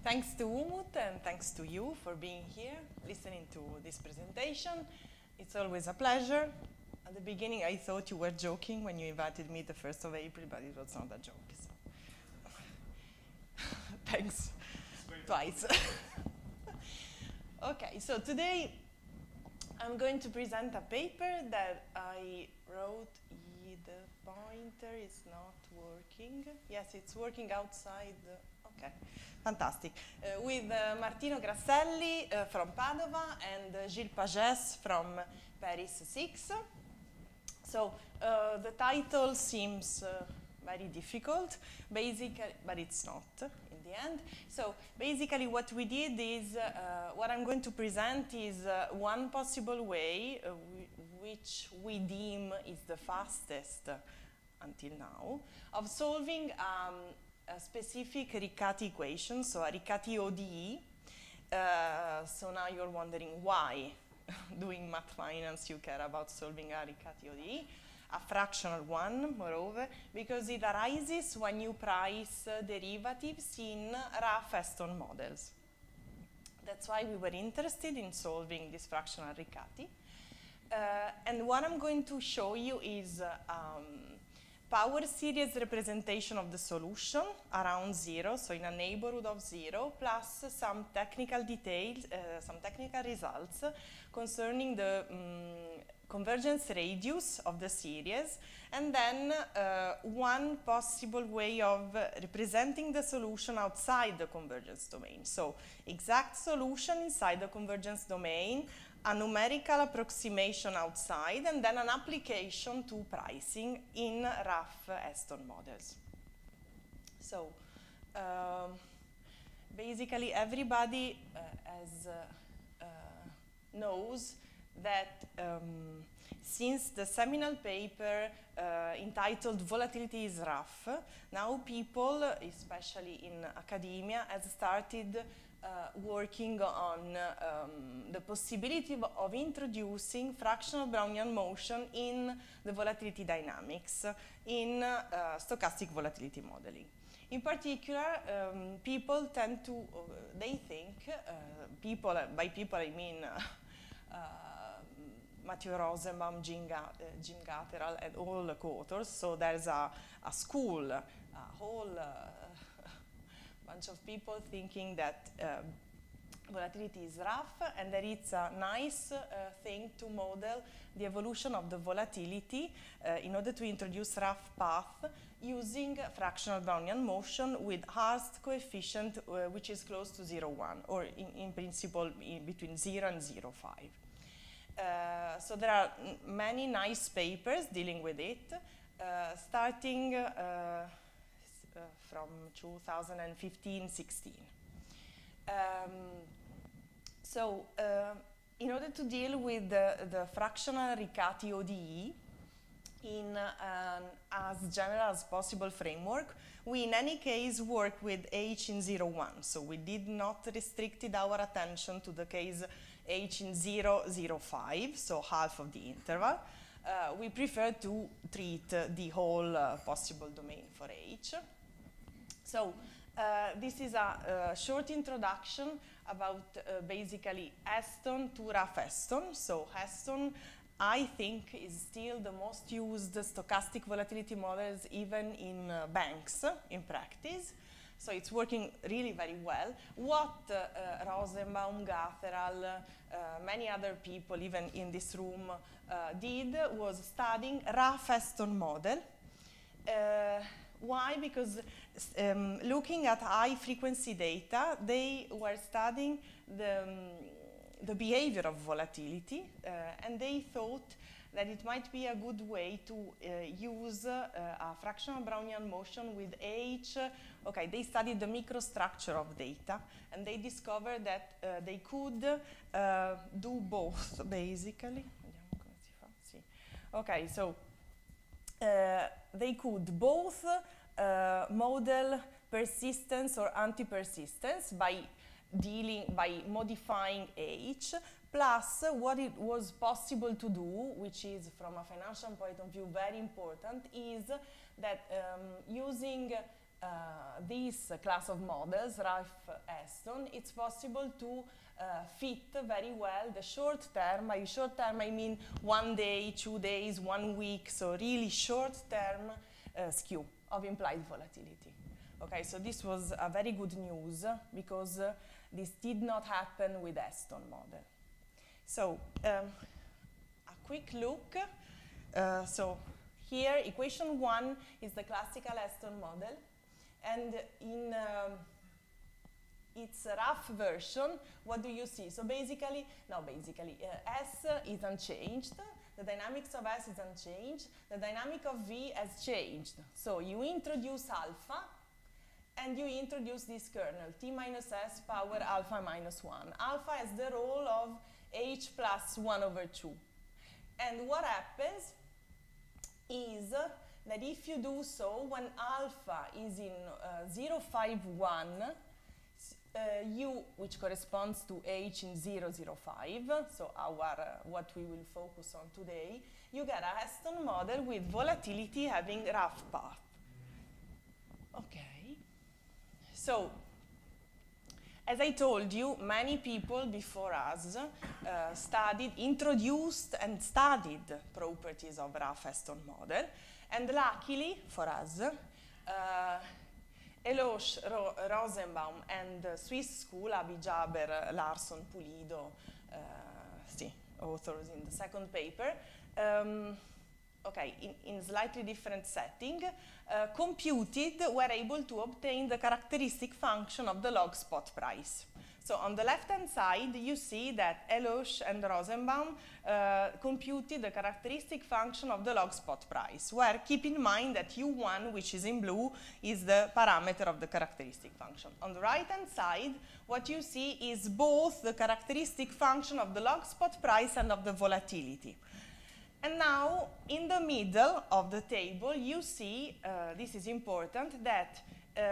Thanks to Umut and thanks to you for being here, listening to this presentation. It's always a pleasure. At the beginning, I thought you were joking when you invited me the 1st of April, but it was not a joke. So. Thanks. Twice. Okay, so today I'm going to present a paper that I wrote. The pointer is not working. Yes, it's working outside. Okay, fantastic. With Martino Grasselli from Padova and Gilles Pagès from Paris 6. So the title seems very difficult, basically, but it's not in the end. So basically what we did is, what I'm going to present is one possible way which we deem is the fastest until now of solving a specific Riccati equation, so a Riccati ODE. So now you're wondering why, doing math finance, you care about solving a Riccati ODE, a fractional one, moreover, because it arises when you price derivatives in rough Heston models. That's why we were interested in solving this fractional Riccati. And what I'm going to show you is power series representation of the solution around 0, so in a neighborhood of 0, plus some technical details, some technical results concerning the convergence radius of the series, and then one possible way of representing the solution outside the convergence domain. So exact solution inside the convergence domain, a numerical approximation outside, and then an application to pricing in rough Heston models. So basically everybody knows that since the seminal paper entitled Volatility is Rough, now people, especially in academia, have started working on the possibility of introducing fractional Brownian motion in the volatility dynamics in stochastic volatility modeling. In particular, people tend to, they think, people, by people I mean Matthew Rosenbaum, Jim Gatteral, and all the co-authors. So there's a school, a whole bunch of people thinking that volatility is rough, and that it's a nice thing to model the evolution of the volatility in order to introduce rough path using fractional Brownian motion with Hurst coefficient which is close to 0,1, or in principle between 0 and 0,5. So there are many nice papers dealing with it, starting from 2015-16. So in order to deal with the fractional Riccati ODE in as general as possible framework, we in any case work with H in 0,1. So we did not restricted our attention to the case H in 0,05, so half of the interval. We prefer to treat the whole possible domain for H. So this is a short introduction about basically Heston to rough Heston. So Heston, I think, is still the most used stochastic volatility models even in banks in practice. So it's working really very well. What Rosenbaum, Gatteral, many other people even in this room did was studying rough Heston model. Why? Because looking at high frequency data, they were studying the behavior of volatility, and they thought that it might be a good way to use a fractional Brownian motion with H. Okay, they studied the microstructure of data, and they discovered that they could do both, basically. Okay, so they could both model persistence or anti-persistence by modifying H, plus what it was possible to do, which is from a financial point of view very important, is that using this class of models, Ralph-Aston, it's possible to fit very well the short term. By short term, I mean 1 day, 2 days, 1 week, so really short term skew of implied volatility. Okay, so this was a very good news because this did not happen with Aston model. So a quick look. So here, equation 1 is the classical Aston model, and in its rough version, what do you see? So basically, S is unchanged, the dynamics of S is unchanged, the dynamic of V has changed. So you introduce alpha, and you introduce this kernel, T minus S power alpha minus 1. Alpha has the role of H plus 1 over 2. And what happens is that if you do so, when alpha is in 0, 5, 1, U, which corresponds to H in 0, 0, 5, so what we will focus on today, you get a Aston model with volatility having rough path. Okay. So, as I told you, many people before us introduced and studied properties of Ralph-Aston model, and luckily for us, Elosh, Rosenbaum, and Swiss school, Abi Jaber, Larsson, Pulido, authors in the second paper, okay, in slightly different setting, were able to obtain the characteristic function of the log spot price. So on the left-hand side, you see that Elosh and Rosenbaum computed the characteristic function of the log spot price, where keep in mind that U1, which is in blue, is the parameter of the characteristic function. On the right-hand side, what you see is both the characteristic function of the log spot price and of the volatility. And now, in the middle of the table, you see, this is important, that,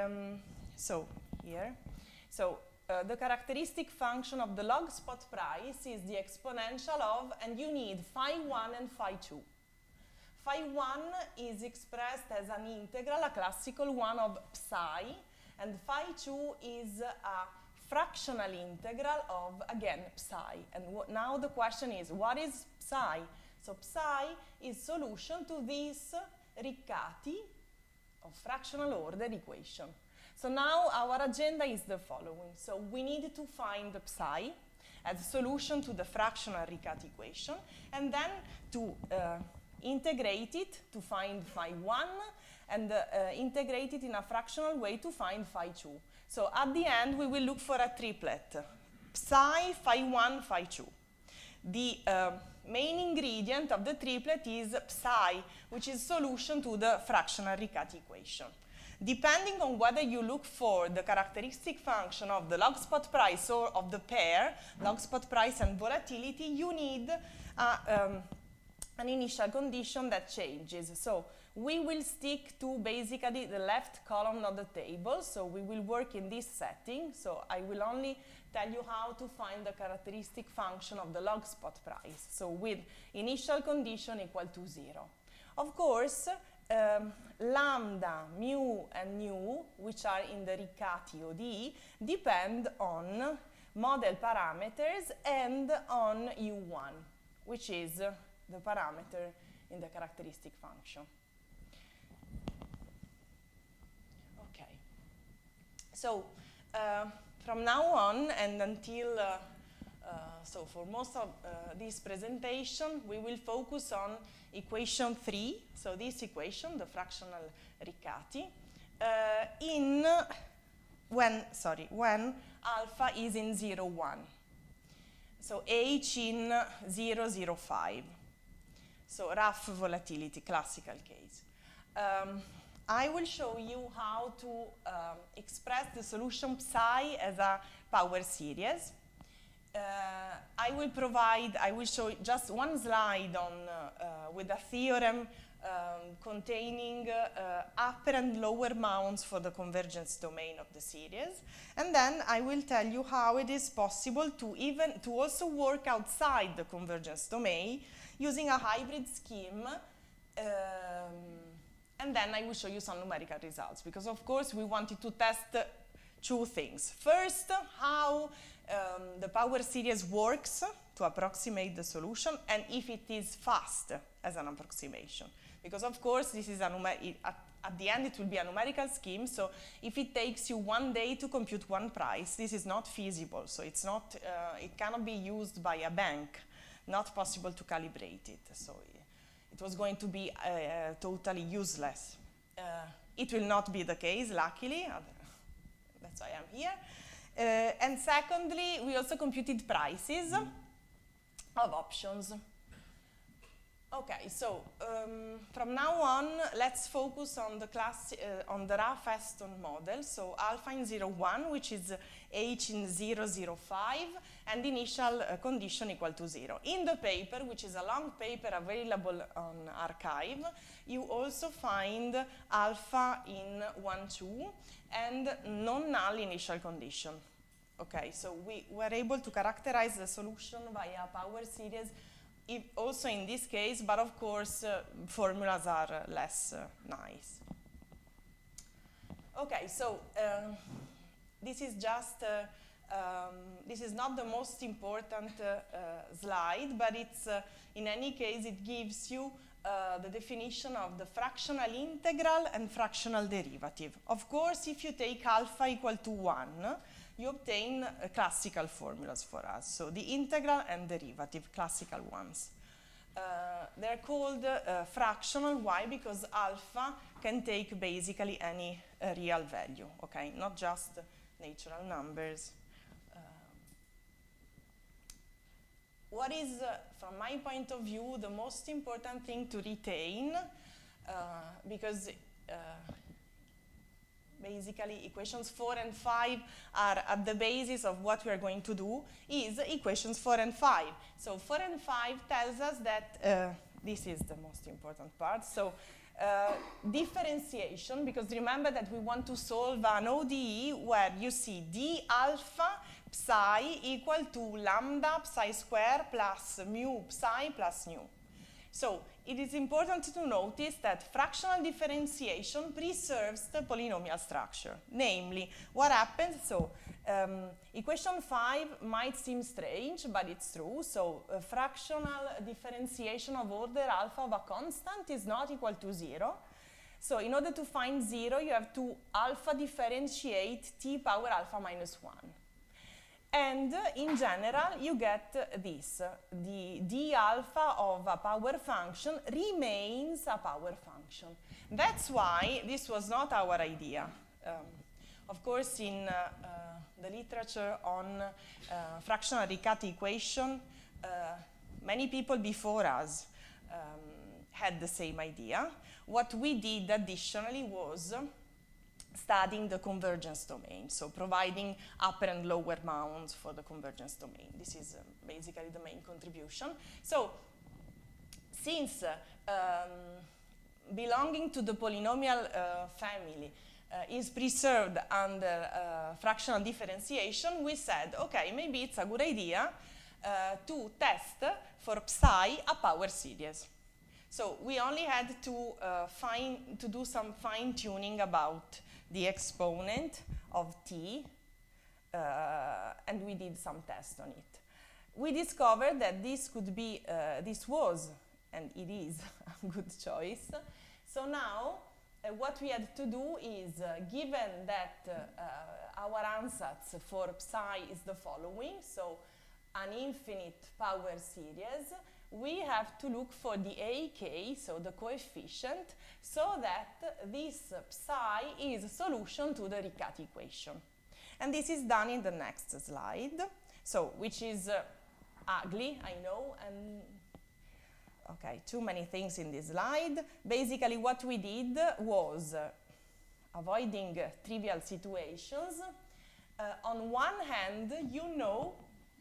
the characteristic function of the log spot price is the exponential of, and you need phi 1 and phi 2. Phi 1 is expressed as an integral, a classical one of psi, and phi 2 is a fractional integral of, again, psi. And now the question is, what is psi? So psi is solution to this Riccati of fractional order equation. So now our agenda is the following. So we need to find the psi as a solution to the fractional Riccati equation, and then to integrate it to find phi 1, and integrate it in a fractional way to find phi 2. So at the end, we will look for a triplet, psi, phi 1, phi 2. The main ingredient of the triplet is psi, which is solution to the fractional Riccati equation. Depending on whether you look for the characteristic function of the log spot price or of the pair, log spot price and volatility, you need an initial condition that changes. So we will stick to basically the left column of the table, so we will work in this setting. So I will only tell you how to find the characteristic function of the log spot price, so with initial condition equal to 0. Of course, lambda, mu, and nu, which are in the Riccati ODE, depend on model parameters and on U1, which is the parameter in the characteristic function. Okay. So, from now on and until, so for most of this presentation, we will focus on equation 3, so this equation, the fractional Riccati, when alpha is in 0, 1. So H in 0, 0, 5. So rough volatility, classical case. I will show you how to express the solution psi as a power series. I will show just one slide on with a theorem containing upper and lower bounds for the convergence domain of the series, and then I will tell you how it is possible to also work outside the convergence domain using a hybrid scheme And then I will show you some numerical results, because of course we wanted to test two things. First, how the power series works to approximate the solution, and if it is fast as an approximation. Because of course this is at the end it will be a numerical scheme, so if it takes you 1 day to compute one price, this is not feasible, so it's not, it cannot be used by a bank, not possible to calibrate it, so it was going to be totally useless. It will not be the case, luckily, that's why I'm here. And secondly, we also computed prices of options. Okay, so from now on, let's focus on the rough Heston model. So alpha in 0,1, which is h in 0,05, and initial condition equal to 0. In the paper, which is a long paper available on arXiv, you also find alpha in 1,2 and non-null initial condition. Okay, so we were able to characterize the solution via power series also in this case, but of course formulas are less nice. Okay, so this is just, this is not the most important slide, but it's, in any case, it gives you the definition of the fractional integral and fractional derivative. Of course, if you take alpha equal to 1, you obtain classical formulas for us. So the integral and derivative, classical ones. They're called fractional. Why? Because alpha can take basically any real value, okay? Not just natural numbers. What is, from my point of view, the most important thing to retain, because basically equations 4 and 5 are at the basis of what we are going to do, is equations 4 and 5. So 4 and 5 tells us that, this is the most important part, so differentiation, because remember that we want to solve an ODE where you see d alpha psi equal to lambda psi square plus mu psi plus nu. So it is important to notice that fractional differentiation preserves the polynomial structure. Namely, what happens, so equation 5 might seem strange, but it's true. So fractional differentiation of order alpha of a constant is not equal to 0. So in order to find 0, you have to alpha differentiate t power alpha minus 1. And in general, you get this. The d alpha of a power function remains a power function. That's why this was not our idea. Of course, in the literature on fractional Riccati equation, many people before us had the same idea. What we did additionally was studying the convergence domain, so providing upper and lower bounds for the convergence domain. This is basically the main contribution. So, since belonging to the polynomial family is preserved under fractional differentiation, we said, okay, maybe it's a good idea to test for psi a power series. So we only had to do some fine-tuning about the exponent of t, and we did some tests on it. We discovered that this could be, this was, and it is, a good choice. So now, what we had to do is, given that our ansatz for psi is the following, so an infinite power series, we have to look for the AK, so the coefficient, so that this psi is a solution to the Riccati equation. And this is done in the next slide, so which is ugly, I know, and okay, too many things in this slide. Basically, what we did was avoiding trivial situations. On one hand, you know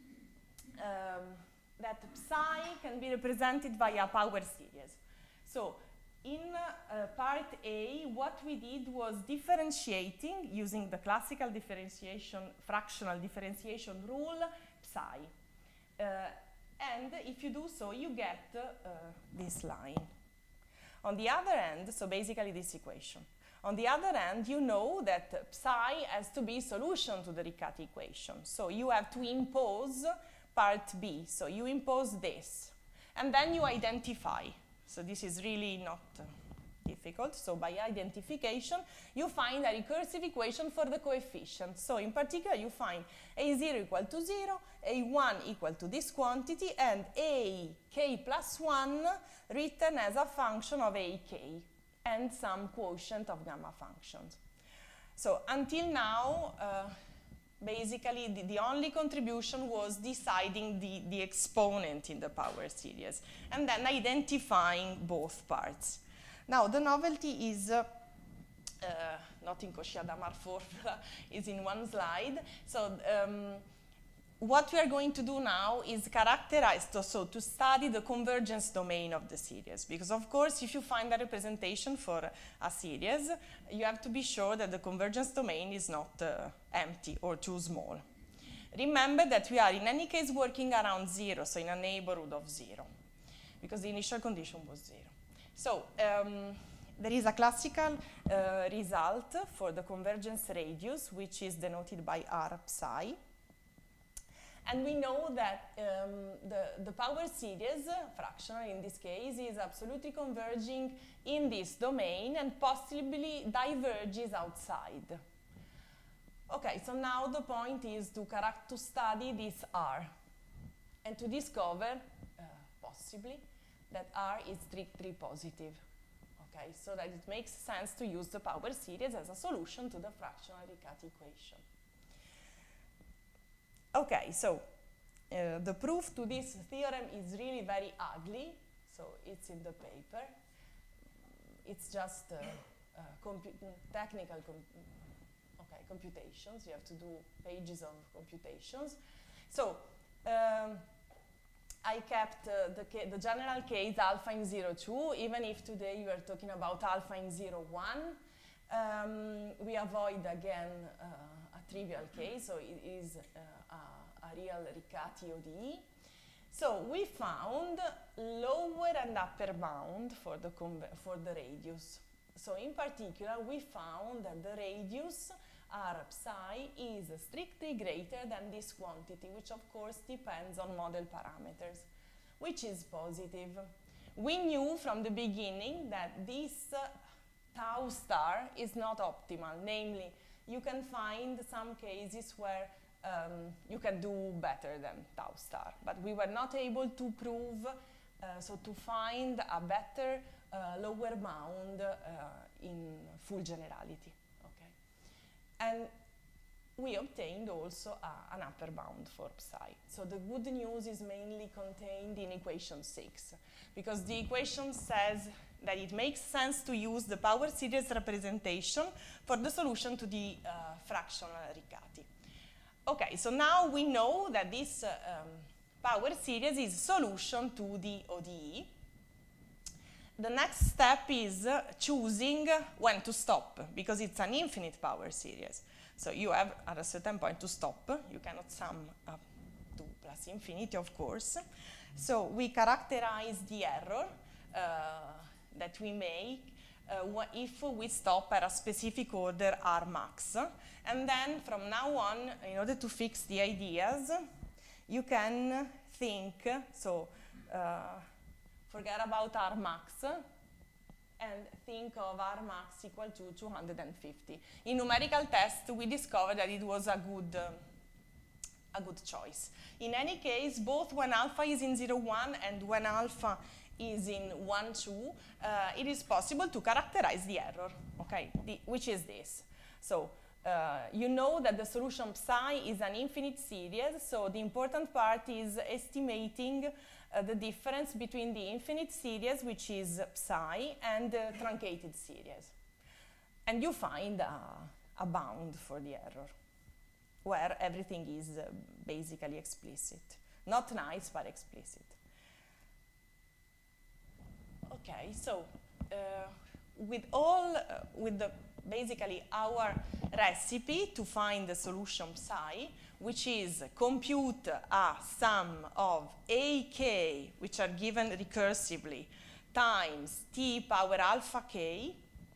that psi can be represented by a power series. So in part A, what we did was differentiating using the classical differentiation, fractional differentiation rule, psi. And if you do so, you get this line. On the other end, so basically this equation. On the other hand, you know that psi has to be solution to the Riccati equation. So you have to impose part B. So you impose this. And then you identify. So this is really not difficult. So by identification, you find a recursive equation for the coefficients. So in particular, you find A0 equal to 0, A1 equal to this quantity, and AK plus 1 written as a function of AK and some quotient of gamma functions. So until now, basically the only contribution was deciding the exponent in the power series and then identifying both parts. Now the novelty is not in Cauchy-Hadamard formula, is in one slide. So what we are going to do now is characterize, so to study the convergence domain of the series. Because of course, if you find a representation for a series, you have to be sure that the convergence domain is not empty or too small. Remember that we are in any case working around 0, so in a neighborhood of 0, because the initial condition was 0. So there is a classical result for the convergence radius, which is denoted by R psi. And we know that the power series, fractional in this case, is absolutely converging in this domain and possibly diverges outside. Okay, so now the point is to study this R and to discover, possibly, that R is strictly positive. Okay, so that it makes sense to use the power series as a solution to the fractional Riccati equation. Okay, so the proof to this theorem is really very ugly, so it's in the paper. It's just technical computations. You have to do pages of computations. So I kept the general case alpha in 0, 2, even if today we are talking about alpha in 0, 1. We avoid again a trivial case, so it is a real Riccati ODE. So we found lower and upper bound for the radius. So in particular, we found that the radius R psi is strictly greater than this quantity, which of course depends on model parameters, which is positive. We knew from the beginning that this tau star is not optimal, namely, you can find some cases where you can do better than tau star, but we were not able to prove, so to find a better lower bound in full generality, okay? And we obtained also an upper bound for psi. So the good news is mainly contained in equation 6, because the equation says that it makes sense to use the power series representation for the solution to the fractional Riccati. Okay, so now we know that this power series is solution to the ODE. The next step is choosing when to stop, because it's an infinite power series. So you have at a certain point to stop. You cannot sum up to plus infinity, of course. So we characterize the error that we make if we stop at a specific order R max. And then from now on, in order to fix the ideas, you can think, so forget about R max and think of R max equal to 250. In numerical test, we discovered that it was a good choice. In any case, both when alpha is in 0, 1 and when alpha is in 1, 2, it is possible to characterize the error, okay, which is this. So you know that the solution psi is an infinite series, so the important part is estimating the difference between the infinite series, which is psi, and the truncated series. And you find a bound for the error, where everything is basically explicit. Not nice, but explicit. Okay, so basically our recipe to find the solution psi, which is compute a sum of AK, which are given recursively, times t power alpha k.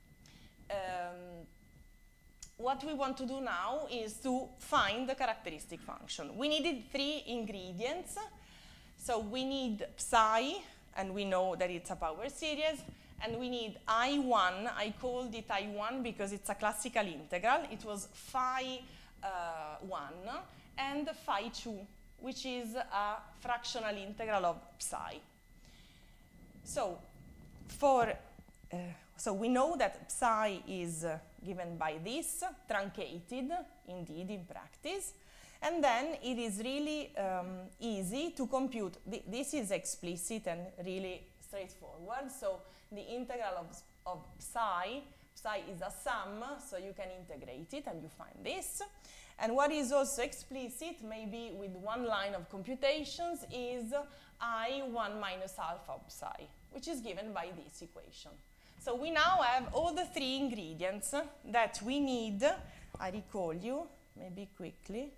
What we want to do now is to find the characteristic function. We needed 3 ingredients. So we need psi, and we know that it's a power series. And we need I1. I called it I1 because it's a classical integral. It was phi 1 and phi 2, which is a fractional integral of psi. So so we know that psi is given by this, truncated, indeed, in practice. And then it is really easy to compute. This is explicit and really straightforward. So the integral of psi is a sum, so you can integrate it and you find this. And what is also explicit, maybe with one line of computations, is I1 minus alpha of psi, which is given by this equation. So we now have all the 3 ingredients that we need. I recall you, maybe quickly.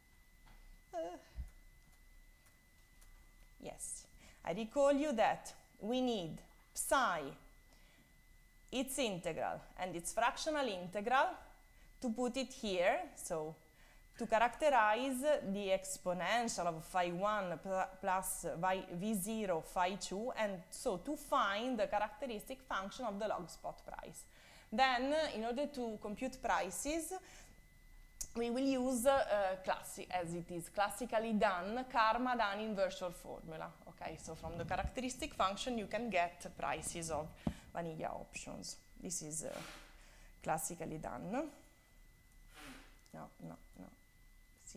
Yes, I recall you that we need psi, its integral, and its fractional integral to put it here. So to characterize the exponential of phi 1 plus v0 phi 2, and so to find the characteristic function of the log spot price. Then, in order to compute prices, we will use, as it is classically done, karma-done inversion formula. Okay, so from the characteristic function, you can get prices of vanilla options. This is classically done. No. See?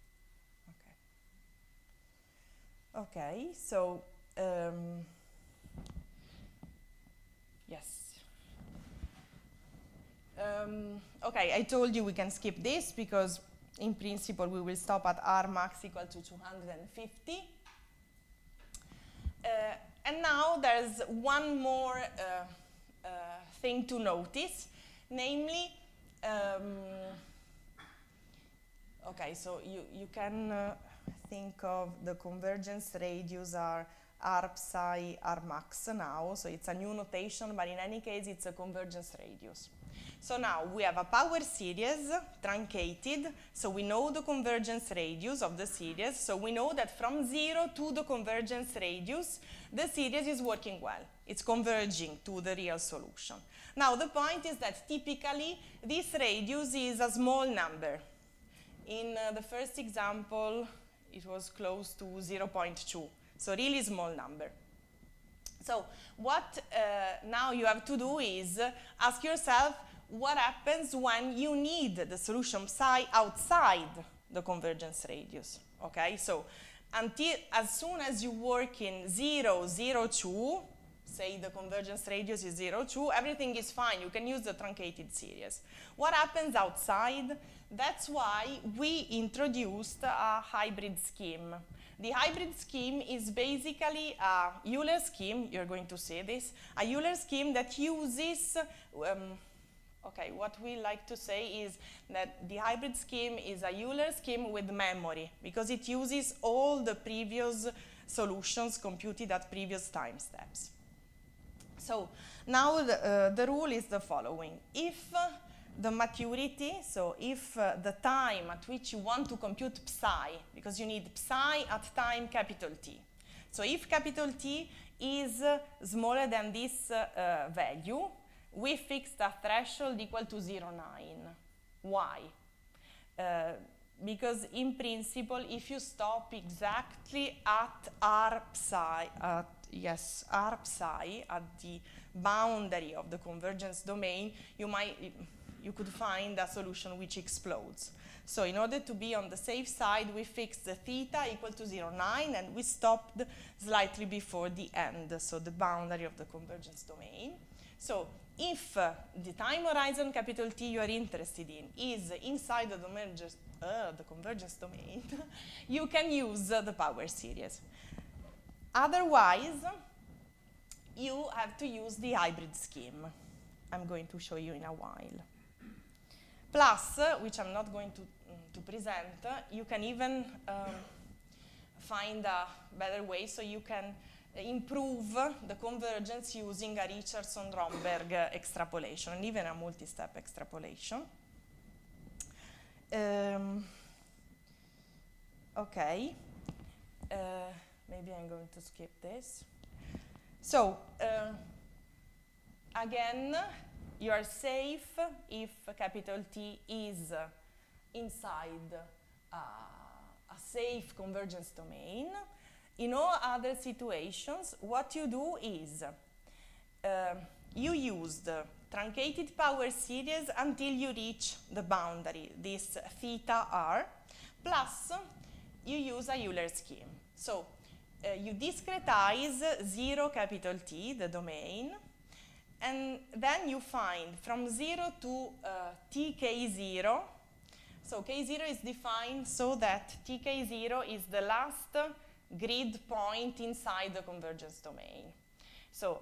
Okay. Okay, so, yes. Okay, I told you we can skip this because in principle we will stop at R max equal to 250. And now there's one more thing to notice, namely, okay, so you can think of the convergence radius are R psi R max now, so it's a new notation, but in any case it's a convergence radius. So now we have a power series truncated, so we know the convergence radius of the series, so we know that from 0 to the convergence radius, the series is working well. It's converging to the real solution. Now the point is that typically this radius is a small number. In the first example, it was close to 0.2, so really small number. So what now you have to do is ask yourself, what happens when you need the solution psi outside the convergence radius? Okay, so as soon as you work in 0, 0, 2, say the convergence radius is 0, 2, everything is fine. You can use the truncated series. What happens outside? That's why we introduced a hybrid scheme. The hybrid scheme is basically a Euler scheme, you're going to see this, a Euler scheme that uses, okay, what we like to say is that the hybrid scheme is a Euler scheme with memory, because it uses all the previous solutions computed at previous time steps. So now the rule is the following. If the maturity, so if the time at which you want to compute psi, because you need psi at time capital T. So if capital T is smaller than this value, we fixed a threshold equal to 0.9. Why? Because in principle, if you stop exactly at R psi, R psi, at the boundary of the convergence domain, you could find a solution which explodes. So in order to be on the safe side, we fixed the theta equal to 0.9, and we stopped slightly before the end, so the boundary of the convergence domain. So if the time horizon capital T you are interested in is inside the convergence domain, you can use the power series. Otherwise, you have to use the hybrid scheme. I'm going to show you in a while. Plus, which I'm not going to present, you can even find a better way, so you can improve the convergence using a Richardson-Romberg extrapolation and even a multi-step extrapolation. Okay, maybe I'm going to skip this. So, again, you are safe if capital T is inside a safe convergence domain. In all other situations, what you do is you use the truncated power series until you reach the boundary, this theta r, plus you use a Euler scheme. So you discretize 0 capital T, the domain, and then you find from 0 to tk0. So k0 is defined so that tk0 is the last grid point inside the convergence domain. So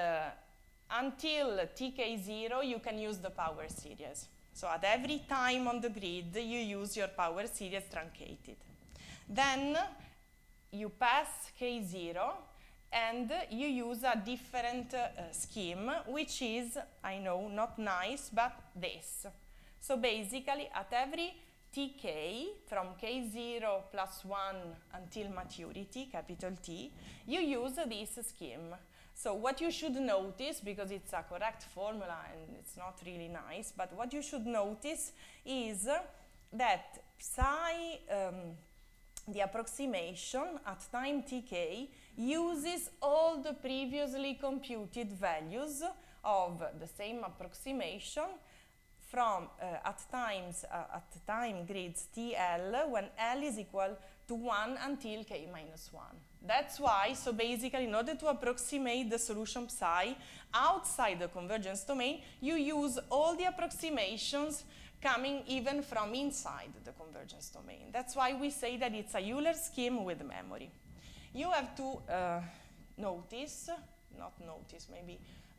until tk0, you can use the power series. So at every time on the grid, you use your power series truncated. Then you pass k0, and you use a different scheme, which is, I know, not nice, but this. So basically, at every tk, from k0 plus 1 until maturity, capital T, you use this scheme. So what you should notice, because it's a correct formula and it's not really nice, but what you should notice is that psi, the approximation at time tk, uses all the previously computed values of the same approximation from at time grids TL when L is equal to 1 until k minus 1. That's why, so basically, in order to approximate the solution psi outside the convergence domain, you use all the approximations coming even from inside the convergence domain. That's why we say that it's a Euler scheme with memory. You have to notice, not notice, maybe,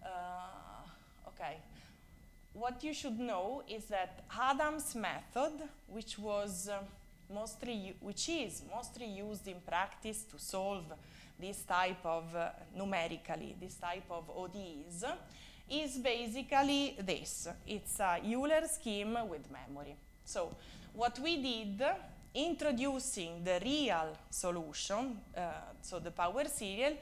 okay. What you should know is that Adams' method, which is mostly used in practice to solve this type of, numerically, this type of ODEs, is basically this. It's a Euler scheme with memory. So what we did, introducing the real solution, so the power series,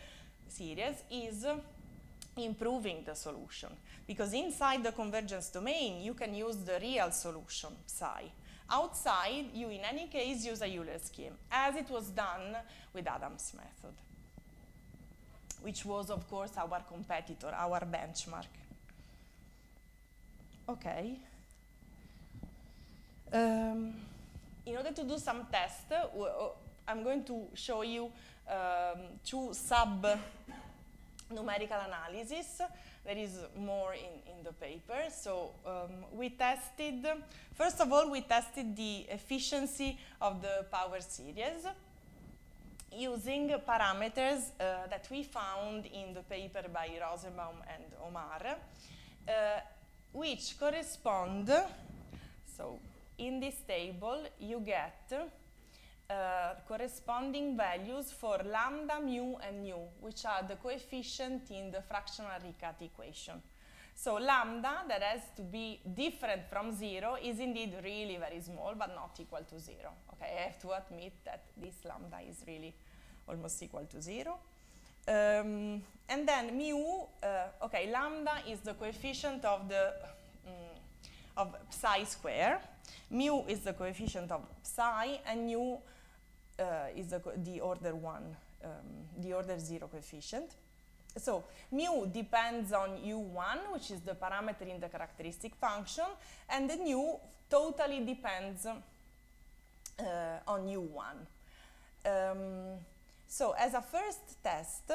is improving the solution. Because inside the convergence domain, you can use the real solution, psi. Outside, you in any case use a Euler scheme, as it was done with Adams' method, which was, of course, our competitor, our benchmark. Okay. In order to do some tests, I'm going to show you two sub-numerical analysis. There is more in the paper. So we tested, first of all, we tested the efficiency of the power series using parameters that we found in the paper by Rosenbaum and Omar, which correspond, so in this table you get corresponding values for lambda, mu, and nu, which are the coefficient in the fractional Riccati equation. So lambda, that has to be different from 0, is indeed really very small, but not equal to 0. Okay, I have to admit that this lambda is really almost equal to 0. And then mu, okay, lambda is the coefficient of the of psi square. Mu is the coefficient of psi, and nu is the order 1, the order 0 coefficient. So mu depends on u1, which is the parameter in the characteristic function, and the nu totally depends on u1. So as a first test,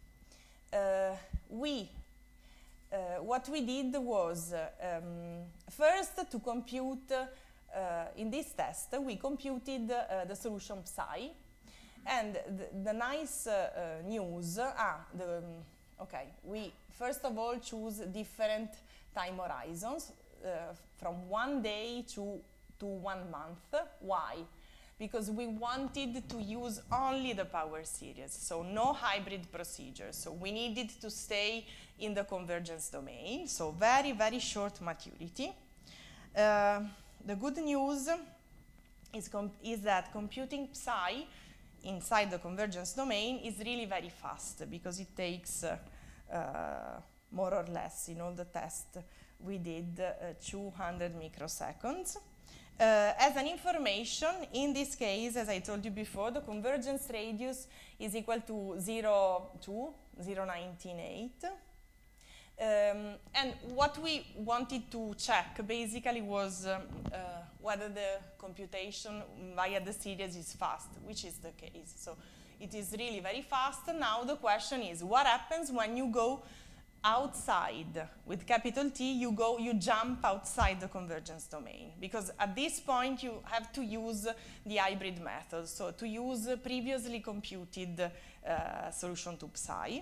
what we did was first to compute, in this test, we computed the solution psi, and the nice news okay, we first of all choose different time horizons from 1 day to 1 month. Why? because we wanted to use only the power series, so no hybrid procedure. So we needed to stay in the convergence domain, so very, very short maturity. The good news is that computing psi inside the convergence domain is really very fast, because it takes more or less, in all the tests we did, 200 microseconds. As an information, in this case, as I told you before, the convergence radius is equal to 0.198. And what we wanted to check basically was whether the computation via the series is fast, which is the case. So it is really very fast. Now the question is, what happens when you go outside? With capital T, you jump outside the convergence domain, because at this point you have to use the hybrid method, so to use previously computed solution to psi.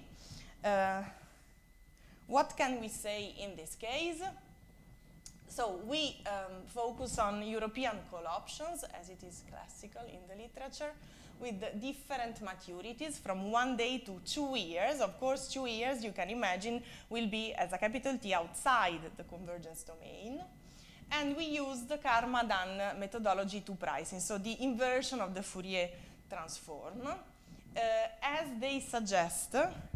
What can we say in this case? So we focus on European call options, as it is classical in the literature, with different maturities from 1 day to 2 years. Of course, 2 years, you can imagine, will be as a capital T outside the convergence domain. And we use the Karmadan methodology to pricing, so the inversion of the Fourier transform. As they suggest,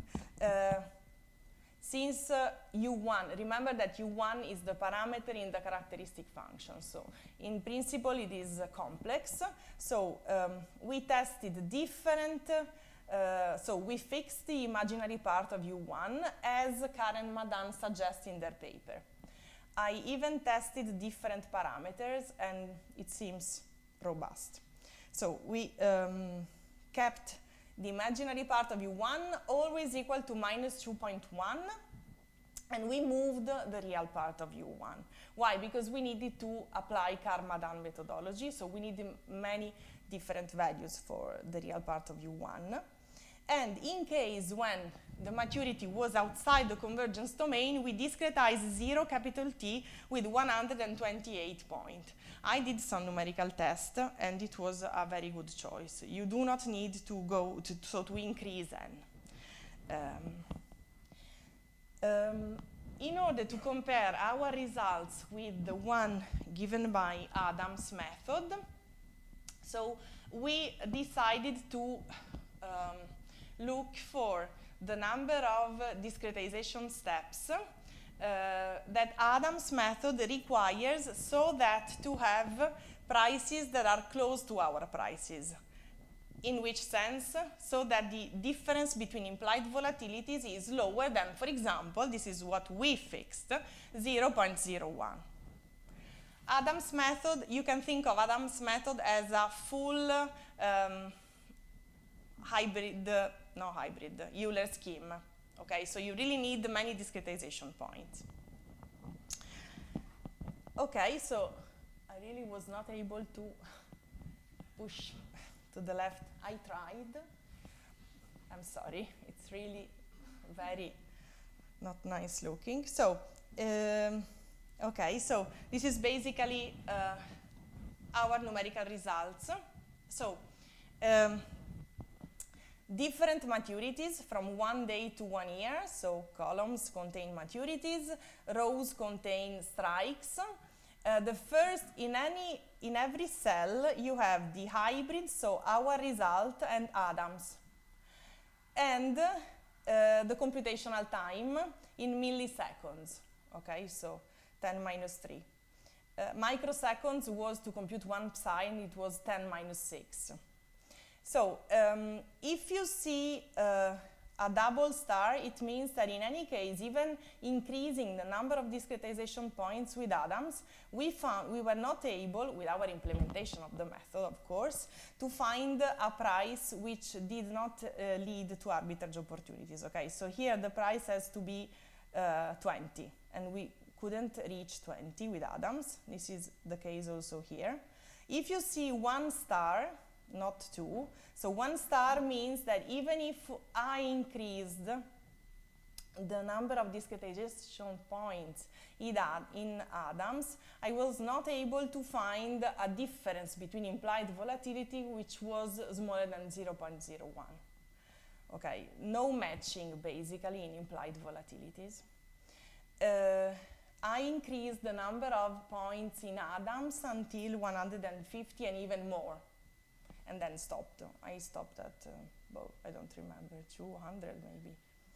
since U1, remember that U1 is the parameter in the characteristic function. So in principle, it is complex. So we tested different, so we fixed the imaginary part of U1 as Karen Madan suggests in their paper. I even tested different parameters, and it seems robust. So we kept the imaginary part of U1 always equal to minus 2.1, and we moved the real part of U1. Why? Because we needed to apply Karmadan methodology, so we needed many different values for the real part of U1. And in case when the maturity was outside the convergence domain, we discretized 0 capital T with 128 points. I did some numerical test, and it was a very good choice. You do not need to go to increase n. In order to compare our results with the one given by Adams' method, so we decided to look for the number of discretization steps that Adams' method requires, so that to have prices that are close to our prices. In which sense? So that the difference between implied volatilities is lower than, for example, this is what we fixed, 0.01. Adams' method, you can think of Adams' method as a full Euler scheme. Okay, so you really need many discretization points. Okay, so I really was not able to push to the left. I tried. I'm sorry, it's really very not nice looking. So, okay, so this is basically our numerical results. So, different maturities from 1 day to 1 year. So columns contain maturities, rows contain strikes. The first, in every cell, you have the hybrid, so our result and Adams. And the computational time in milliseconds. Okay, so 10 minus 3. Microseconds was to compute 1 psi, and it was 10 minus 6. So if you see a double star, it means that in any case, even increasing the number of discretization points with Adams, we were not able, with our implementation of the method, of course, to find a price which did not lead to arbitrage opportunities. Okay, so here the price has to be 20, and we couldn't reach 20 with Adams. This is the case also here. If you see 1 star, not 2. So 1 star means that even if I increased the number of discretization points in Adams, I was not able to find a difference between implied volatility which was smaller than 0.01. Okay, no matching basically in implied volatilities. I increased the number of points in Adams until 150 and even more, and then stopped. I stopped at, well, I don't remember, 200 maybe.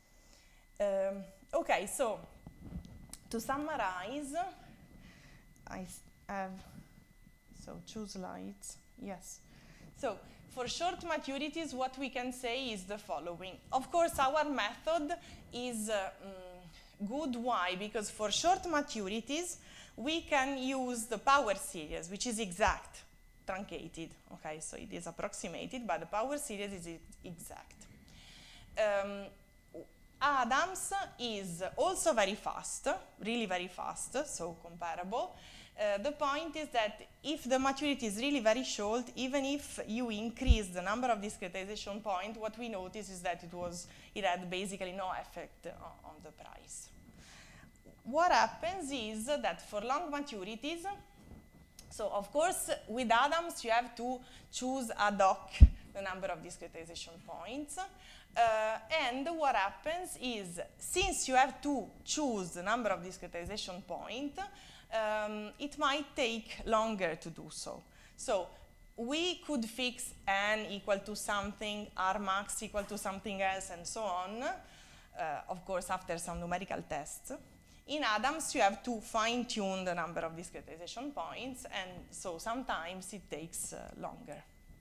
Okay, so to summarize, I have, so 2 slides, yes. So for short maturities, what we can say is the following. Of course, our method is good. Why? Because for short maturities, we can use the power series, which is exact, truncated. Okay, so it is approximated, but the power series is exact. Adams is also very fast, really very fast, so comparable. The point is that if the maturity is really very short, even if you increase the number of discretization points, what we notice is that it had basically no effect on the price. What happens is that for long maturities, so of course with Adams you have to choose ad hoc the number of discretization points. And what happens is, since you have to choose the number of discretization points, it might take longer to do so. So we could fix n equal to something, R max equal to something else, and so on, of course after some numerical tests. In Adams, you have to fine-tune the number of discretization points, and so sometimes it takes longer.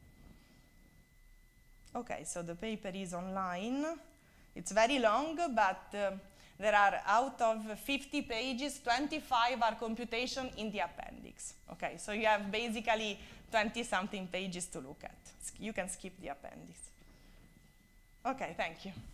Okay, so the paper is online. It's very long, but there are, out of 50 pages, 25 are computation in the appendix. Okay, so you have basically 20-something pages to look at. You can skip the appendix. Okay, thank you.